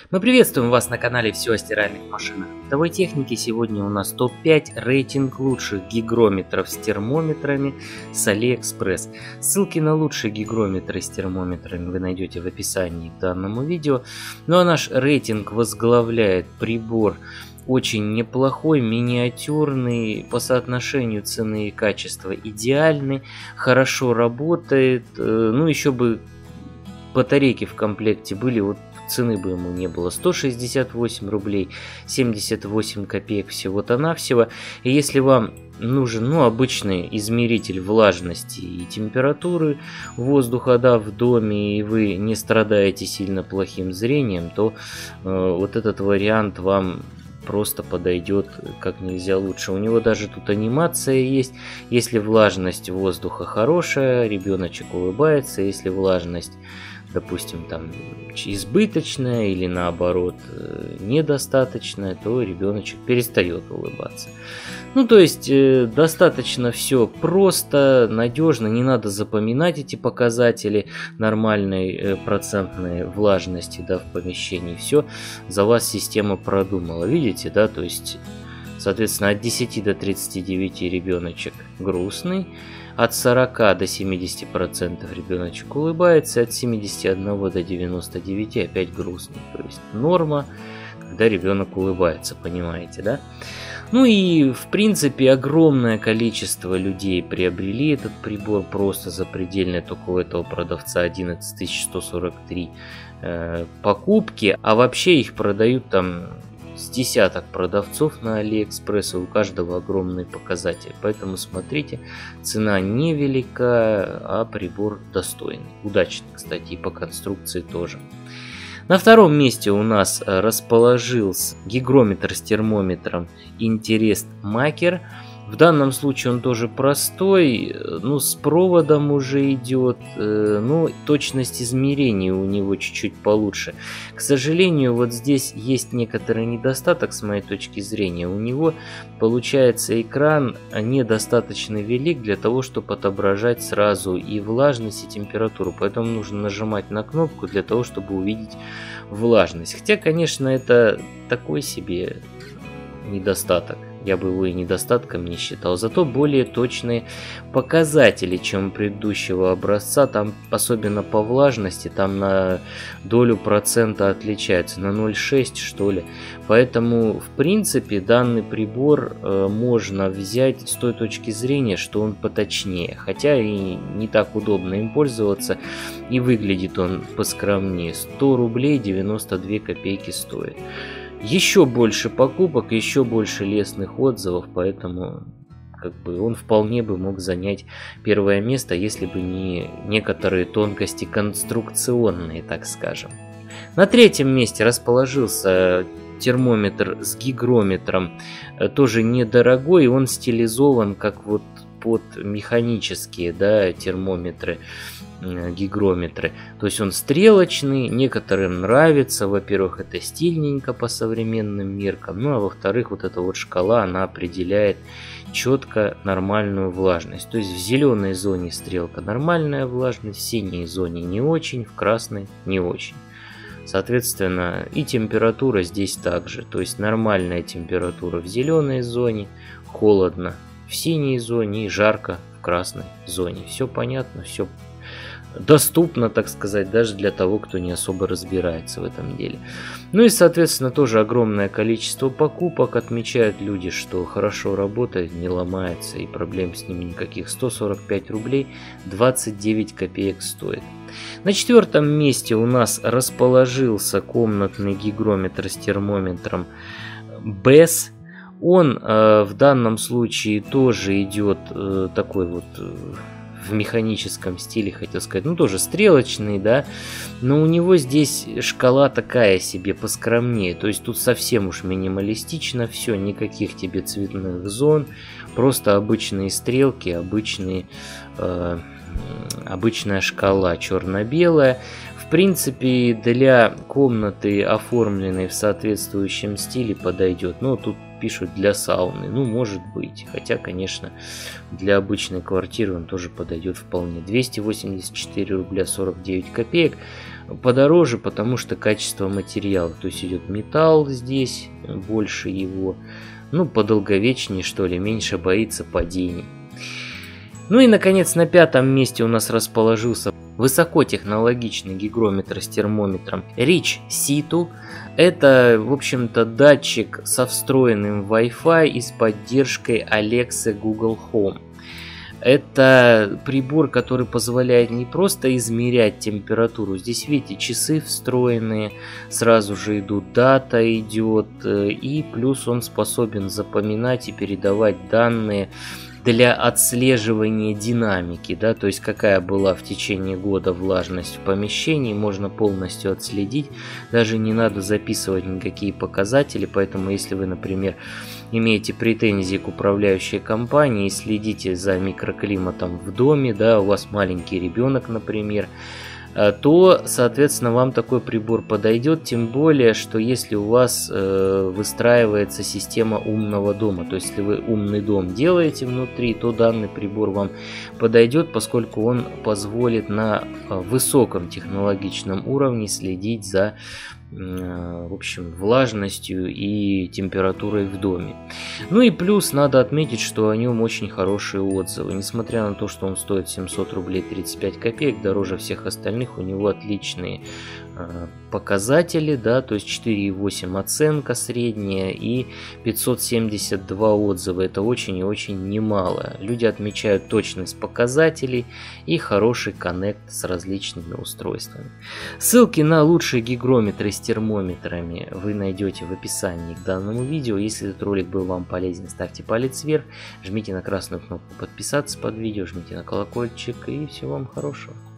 Мы приветствуем вас на канале «Все о стиральных машинах». В бытовой технике сегодня у нас топ-5 рейтинг лучших гигрометров с термометрами с AliExpress. Ссылки на лучшие гигрометры с термометрами вы найдете в описании к данному видео. Ну а наш рейтинг возглавляет прибор очень неплохой, миниатюрный, по соотношению цены и качества идеальный, хорошо работает. Ну еще бы батарейки в комплекте были, вот цены бы ему не было. 168 рублей 78 копеек всего-то навсего. И если вам нужен обычный измеритель влажности и температуры воздуха в доме, и вы не страдаете сильно плохим зрением, то вот этот вариант вам просто подойдет как нельзя лучше. У него даже тут анимация есть. Если влажность воздуха хорошая, ребеночек улыбается. Если влажность, допустим, там избыточная или наоборот недостаточная, то ребеночек перестает улыбаться. Ну, то есть достаточно все просто, надежно, не надо запоминать эти показатели нормальной процентной влажности в помещении. Все за вас система продумала. Видите, да, то есть, соответственно, от 10 до 39 ребеночек грустный. От 40 до 70% ребеночек улыбается, от 71 до 99 опять грустный. То есть норма, когда ребенок улыбается, понимаете, да? Ну и в принципе огромное количество людей приобрели этот прибор, просто запредельное, только у этого продавца 11 143 покупки, а вообще их продают там с десяток продавцов на AliExpress, и у каждого огромный показатель. Поэтому смотрите, цена невелика, а прибор достойный. Удачный, кстати, и по конструкции тоже. На втором месте у нас расположился гигрометр с термометром Interest Maker. В данном случае он тоже простой, с проводом уже идет, точность измерения у него чуть-чуть получше. К сожалению, вот здесь есть некоторый недостаток с моей точки зрения. У него получается экран недостаточно велик для того, чтобы отображать сразу и влажность, и температуру. Поэтому нужно нажимать на кнопку для того, чтобы увидеть влажность. Хотя, конечно, это такой себе недостаток. Я бы его и недостатком не считал. Зато более точные показатели, чем у предыдущего образца. Там, особенно по влажности, там на долю процента отличается. На 0,6 что ли. Поэтому, в принципе, данный прибор можно взять с той точки зрения, что он поточнее. Хотя и не так удобно им пользоваться. И выглядит он поскромнее. 100 рублей 92 копейки стоит. Еще больше покупок, еще больше лестных отзывов, поэтому он вполне бы мог занять первое место, если бы не некоторые тонкости конструкционные, так скажем. На третьем месте расположился термометр с гигрометром, тоже недорогой, он стилизован как вот под механические термометры, гигрометры. То есть он стрелочный, некоторым нравится. Во-первых, это стильненько по современным меркам. Ну а во-вторых, вот эта вот шкала, она определяет четко нормальную влажность. То есть в зеленой зоне стрелка нормальная влажность, в синей зоне не очень, в красной не очень. Соответственно, и температура здесь также. То есть нормальная температура в зеленой зоне, холодно в синей зоне и жарко в красной зоне. Все понятно, все доступно, так сказать, даже для того, кто не особо разбирается в этом деле. Ну и, соответственно, тоже огромное количество покупок. Отмечают люди, что хорошо работает, не ломается и проблем с ним никаких. 145 рублей 29 копеек стоит. На четвертом месте у нас расположился комнатный гигрометр с термометром BESS. Он в данном случае тоже идет такой вот в механическом стиле, хотел сказать, тоже стрелочный, но у него здесь шкала такая себе поскромнее, то есть тут совсем уж минималистично все, никаких тебе цветных зон, просто обычные стрелки, обычная шкала черно-белая. В принципе, для комнаты, оформленной в соответствующем стиле, подойдет. Тут пишут для сауны, может быть. Хотя, конечно, для обычной квартиры он тоже подойдет вполне. 284 рубля 49 копеек. подороже, потому что качество материала. То есть идет металл здесь, больше его. Ну, подолговечнее, что ли, меньше боится падений. Ну и, наконец, на 5-м месте у нас расположился высокотехнологичный гигрометр с термометром Rich Situ. Это, в общем-то, датчик со встроенным Wi-Fi и с поддержкой Alexa Google Home. Это прибор, который позволяет не просто измерять температуру. Здесь, видите, часы встроенные, сразу же идут, дата идет, и плюс он способен запоминать и передавать данные для отслеживания динамики, да, то есть какая была в течение года влажность в помещении, можно полностью отследить, даже не надо записывать никакие показатели, поэтому если вы, например, имеете претензии к управляющей компании и следите за микроклиматом в доме, да, у вас маленький ребенок, например, то, соответственно, вам такой прибор подойдет, тем более, что если у вас выстраивается система умного дома, то есть если вы умный дом делаете внутри, то данный прибор вам подойдет, поскольку он позволит на высоком технологичном уровне следить за, в общем, влажностью и температурой в доме. Ну и плюс надо отметить, что о нем очень хорошие отзывы. Несмотря на то, что он стоит 700 рублей 35 копеек, дороже всех остальных, у него отличные показатели, да, то есть 4,8 оценка средняя и 572 отзыва. Это очень и очень немало. Люди отмечают точность показателей и хороший коннект с различными устройствами. Ссылки на лучшие гигрометры с термометрами вы найдете в описании к данному видео. Если этот ролик был вам полезен, ставьте палец вверх, жмите на красную кнопку подписаться под видео, жмите на колокольчик и всего вам хорошего.